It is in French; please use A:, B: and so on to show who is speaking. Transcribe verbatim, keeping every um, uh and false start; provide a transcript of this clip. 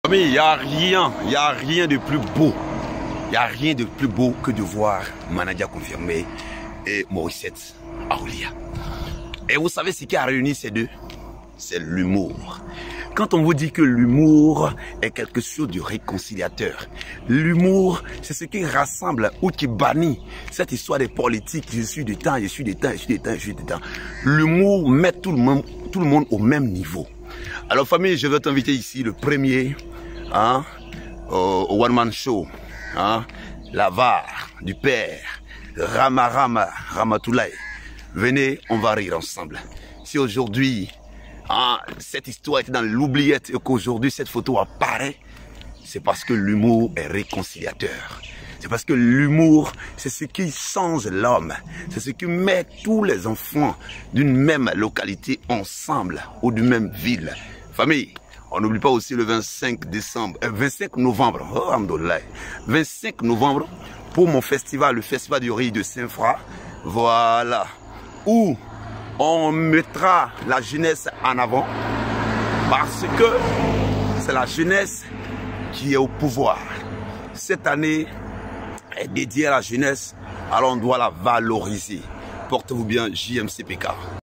A: Mais il n'y a rien, il n'y a rien de plus beau. Il n'y a rien de plus beau que de voir Manadia confirmé et Morissette Aoulia. Et vous savez ce qui a réuni ces deux? C'est l'humour. Quand on vous dit que l'humour est quelque chose de réconciliateur, l'humour, c'est ce qui rassemble ou qui bannit cette histoire des politiques. Je suis du temps, je suis du temps, je suis du temps, je suis du temps. L'humour met tout le monde, tout le monde au même niveau. Alors famille, je vais t'inviter ici le premier hein, au, au One Man Show. Hein, la V A R du père Rama Rama Ramatoulaye. Venez, on va rire ensemble. Si aujourd'hui hein, cette histoire était dans l'oubliette et qu'aujourd'hui cette photo apparaît, c'est parce que l'humour est réconciliateur. C'est parce que l'humour, c'est ce qui change l'homme. C'est ce qui met tous les enfants d'une même localité ensemble ou d'une même ville. Famille, on n'oublie pas aussi le vingt-cinq décembre, euh, vingt-cinq novembre, oh, Alhamdoulilah, vingt-cinq novembre, pour mon festival, le festival du riz de Saint-Fra, voilà, où on mettra la jeunesse en avant, parce que c'est la jeunesse qui est au pouvoir. Cette année est dédiée à la jeunesse, alors on doit la valoriser. Portez-vous bien, J M C P K.